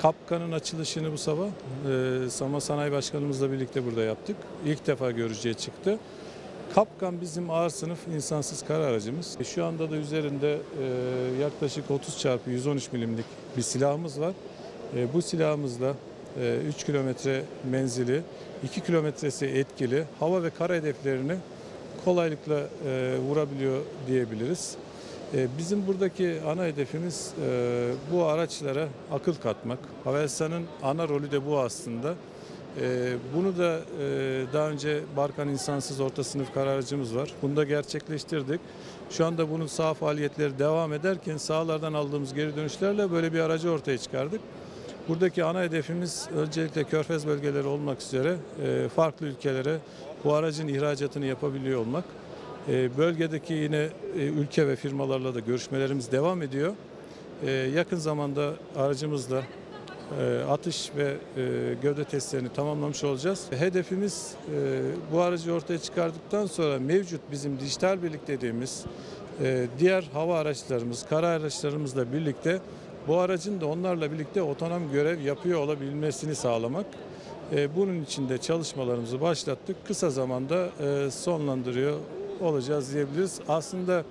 Kapkan'ın açılışını bu sabah Sama Sanayi Başkanımızla birlikte burada yaptık. İlk defa görücüye çıktı. Kapkan bizim ağır sınıf insansız kara aracımız. Şu anda da üzerinde yaklaşık 30x113 milimlik bir silahımız var. Bu silahımızla 3 kilometre menzili, 2 kilometresi etkili hava ve kara hedeflerini kolaylıkla vurabiliyor diyebiliriz. Bizim buradaki ana hedefimiz bu araçlara akıl katmak. Havelsan'ın ana rolü de bu aslında. Bunu da daha önce Barkan insansız orta sınıf kara aracımız var. Bunu da gerçekleştirdik. Şu anda bunun saha faaliyetleri devam ederken sahalardan aldığımız geri dönüşlerle böyle bir aracı ortaya çıkardık. Buradaki ana hedefimiz öncelikle Körfez bölgeleri olmak üzere farklı ülkelere bu aracın ihracatını yapabiliyor olmak. Bölgedeki yine ülke ve firmalarla da görüşmelerimiz devam ediyor. Yakın zamanda aracımızla atış ve gövde testlerini tamamlamış olacağız. Hedefimiz bu aracı ortaya çıkardıktan sonra mevcut bizim dijital birlik dediğimiz diğer hava araçlarımız, kara araçlarımızla birlikte bu aracın da onlarla birlikte otonom görev yapıyor olabilmesini sağlamak. Bunun için de çalışmalarımızı başlattık. Kısa zamanda sonlandırıyor olacağız diyebiliriz. Aslında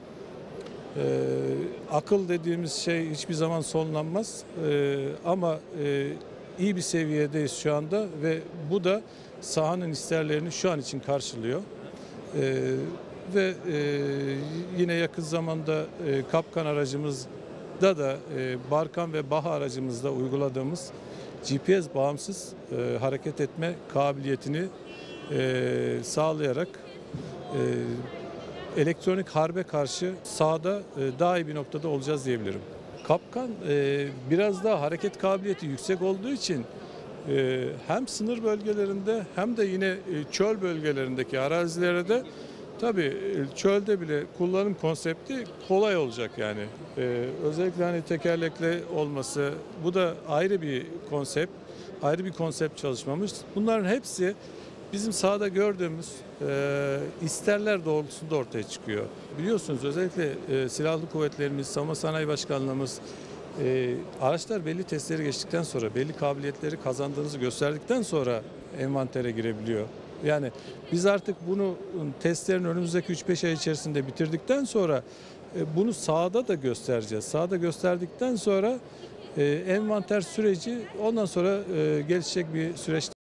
akıl dediğimiz şey hiçbir zaman sonlanmaz ama iyi bir seviyedeyiz şu anda ve bu da sahanın isterlerini şu an için karşılıyor. Ve yine yakın zamanda Kapkan aracımızda da Barkan ve Baha aracımızda uyguladığımız GPS bağımsız hareket etme kabiliyetini sağlayarak elektronik harbe karşı sahada daha iyi bir noktada olacağız diyebilirim. Kapkan biraz daha hareket kabiliyeti yüksek olduğu için hem sınır bölgelerinde hem de yine çöl bölgelerindeki arazilerde tabii çölde bile kullanım konsepti kolay olacak yani. Özellikle hani tekerlekli olması bu da ayrı bir konsept, ayrı bir konsept çalışmamız. Bunların hepsi bizim sahada gördüğümüz isterler doğrultusunda ortaya çıkıyor. Biliyorsunuz özellikle silahlı kuvvetlerimiz, Savunma Sanayi Başkanlığımız araçlar belli testleri geçtikten sonra, belli kabiliyetleri kazandığınızı gösterdikten sonra envantere girebiliyor. Yani biz artık bunu testlerin önümüzdeki 3-5 ay içerisinde bitirdikten sonra bunu sahada da göstereceğiz. Sahada gösterdikten sonra envanter süreci ondan sonra gelişecek bir süreç.